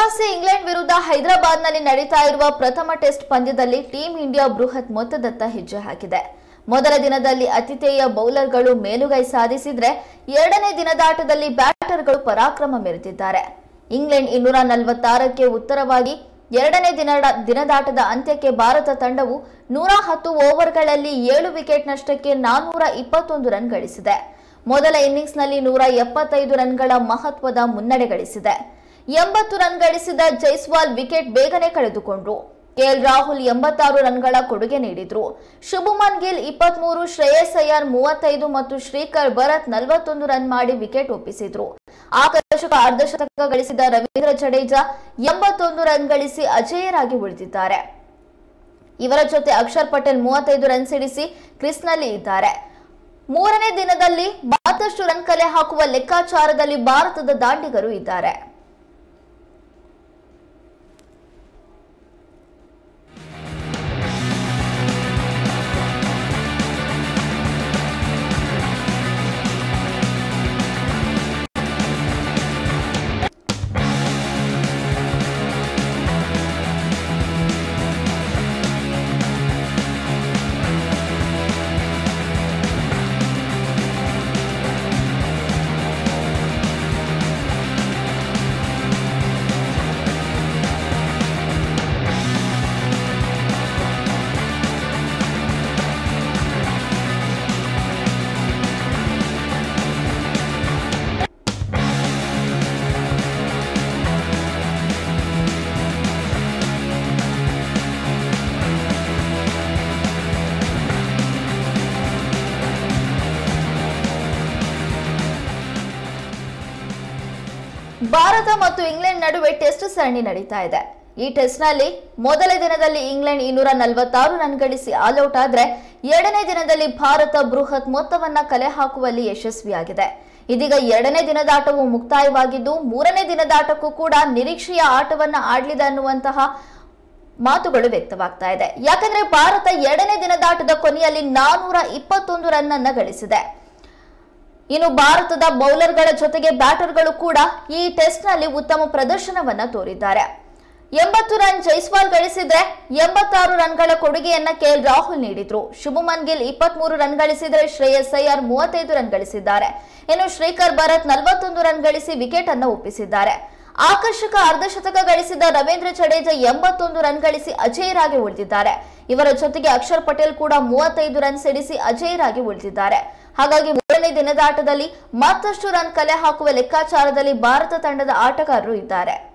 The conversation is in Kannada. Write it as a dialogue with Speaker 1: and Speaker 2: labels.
Speaker 1: ಪ್ರವಾಸಿ ಇಂಗ್ಲೆಂಡ್ ವಿರುದ್ಧ ಹೈದರಾಬಾದ್ನಲ್ಲಿ ನಡೀತಾ ಇರುವ ಪ್ರಥಮ ಟೆಸ್ಟ್ ಪಂದ್ಯದಲ್ಲಿ ಟೀಂ ಇಂಡಿಯಾ ಬೃಹತ್ ಮೊತ್ತದತ್ತ ಹೆಜ್ಜೆ ಹಾಕಿದೆ. ಮೊದಲ ದಿನದಲ್ಲಿ ಅತಿಥೇಯ ಬೌಲರ್ಗಳು ಮೇಲುಗೈ ಸಾಧಿಸಿದ್ರೆ ಎರಡನೇ ದಿನದಾಟದಲ್ಲಿ ಬ್ಯಾಟರ್ಗಳು ಪರಾಕ್ರಮ ಮೆರೆದಿದ್ದಾರೆ. ಇಂಗ್ಲೆಂಡ್ 246ಕ್ಕೆ ಉತ್ತರವಾಗಿ ಎರಡನೇ ದಿನದಾಟದ ಅಂತ್ಯಕ್ಕೆ ಭಾರತ ತಂಡವು 110 ಓವರ್ಗಳಲ್ಲಿ 7 ವಿಕೆಟ್ ನಷ್ಟಕ್ಕೆ 421 ರನ್ ಗಳಿಸಿದೆ. ಮೊದಲ ಇನ್ನಿಂಗ್ಸ್ನಲ್ಲಿ 175 ರನ್ಗಳ ಮಹತ್ವದ ಮುನ್ನಡೆ ಗಳಿಸಿದೆ. 80 ರನ್ ಗಳಿಸಿದ ಜೈಸ್ವಾಲ್ ವಿಕೆಟ್ ಬೇಗನೆ ಕಳೆದುಕೊಂಡ್ರು. ಕೆಎಲ್ ರಾಹುಲ್ 86 ರನ್ಗಳ ಕೊಡುಗೆ ನೀಡಿದ್ರು. ಶುಭಮನ್ ಗಿಲ್ 23, ಶ್ರೇಯಸ್ ಅಯ್ಯರ್ 35 ಮತ್ತು ಶ್ರೀಕರ್ ಭರತ್ 41 ರನ್ ಮಾಡಿ ವಿಕೆಟ್ ಒಪ್ಪಿಸಿದ್ರು. ಆಕರ್ಷಕ ಅರ್ಧಶತಕ ಗಳಿಸಿದ ರವೀಂದ್ರ ಜಡೇಜಾ 81 ರನ್ ಗಳಿಸಿ ಅಜೇಯರಾಗಿ ಉಳಿದಿದ್ದಾರೆ. ಇವರ ಜೊತೆ ಅಕ್ಷರ್ ಪಟೇಲ್ 35 ರನ್ ಸಿಡಿಸಿ ಕ್ರೀಸ್ನಲ್ಲಿ ಇದ್ದಾರೆ. ಮೂರನೇ ದಿನದಲ್ಲಿ ಮತ್ತಷ್ಟು ರನ್ ಕಲೆ ಹಾಕುವ ಲೆಕ್ಕಾಚಾರದಲ್ಲಿ ಭಾರತದ ದಾಂಡಿಗರು ಇದ್ದಾರೆ. ಭಾರತ ಮತ್ತು ಇಂಗ್ಲೆಂಡ್ ನಡುವೆ ಟೆಸ್ಟ್ ಸರಣಿ ನಡೀತಾ ಇದೆ. ಈ ಟೆಸ್ಟ್ನಲ್ಲಿ ಮೊದಲ ದಿನದಲ್ಲಿ ಇಂಗ್ಲೆಂಡ್ 246 ರನ್ ಗಳಿಸಿ ಆಲ್ಔಟ್ ಆದ್ರೆ ಎರಡನೇ ದಿನದಲ್ಲಿ ಭಾರತ ಬೃಹತ್ ಮೊತ್ತವನ್ನ ಕಲೆ ಹಾಕುವಲ್ಲಿ ಯಶಸ್ವಿಯಾಗಿದೆ. ಇದೀಗ ಎರಡನೇ ದಿನದಾಟವು ಮುಕ್ತಾಯವಾಗಿದ್ದು ಮೂರನೇ ದಿನದಾಟಕ್ಕೂ ಕೂಡ ನಿರೀಕ್ಷೆಯ ಆಟವನ್ನ ಆಡಲಿದೆ ಅನ್ನುವಂತಹ ಮಾತುಗಳು ವ್ಯಕ್ತವಾಗ್ತಾ ಇದೆ. ಯಾಕಂದ್ರೆ ಭಾರತ ಎರಡನೇ ದಿನದಾಟದ ಕೊನೆಯಲ್ಲಿ 421 ರನ್ ಅನ್ನ ಗಳಿಸಿದೆ. ಇನ್ನು ಭಾರತದ ಬೌಲರ್ಗಳ ಜೊತೆಗೆ ಬ್ಯಾಟರ್ಗಳು ಕೂಡ ಈ ಟೆಸ್ಟ್ ನಲ್ಲಿ ಉತ್ತಮ ಪ್ರದರ್ಶನವನ್ನ ತೋರಿದ್ದಾರೆ. 80 ರನ್ ಜೈಸ್ವಾಲ್ ಗಳಿಸಿದ್ರೆ 86 ರನ್ಗಳ ಕೊಡುಗೆಯನ್ನ ಕೆಎಲ್ ರಾಹುಲ್ ನೀಡಿದ್ರು. ಶುಭಮನ್ ಗಿಲ್ 23 ರನ್ ಗಳಿಸಿದ್ರೆ ಶ್ರೇಯಸ್ ಅಯ್ಯರ್ 35 ರನ್ ಗಳಿಸಿದ್ದಾರೆ. ಇನ್ನು ಶ್ರೀಕರ್ ಭರತ್ 41 ರನ್ ಗಳಿಸಿ ವಿಕೆಟ್ ಅನ್ನು ಒಪ್ಪಿಸಿದ್ದಾರೆ. ಆಕರ್ಷಕ ಅರ್ಧಶತಕ ಗಳಿಸಿದ ರವೀಂದ್ರ ಜಡೇಜಾ 81 ರನ್ ಗಳಿಸಿ ಅಜೇಯರಾಗಿ ಉಳಿದಿದ್ದಾರೆ. ಇವರ ಜೊತೆಗೆ ಅಕ್ಷರ್ ಪಟೇಲ್ ಕೂಡ 35 ರನ್ ಸಿಡಿಸಿ ಅಜೇಯರಾಗಿ ಉಳಿದಿದ್ದಾರೆ. ಹಾಗಾಗಿ ಮೂರನೇ ದಿನದಾಟದಲ್ಲಿ ಮತ್ತಷ್ಟು ರನ್ ಕಲೆ ಹಾಕುವ ಲೆಕ್ಕಾಚಾರದಲ್ಲಿ ಭಾರತ ತಂಡದ ಆಟಗಾರರು ಇದ್ದಾರೆ.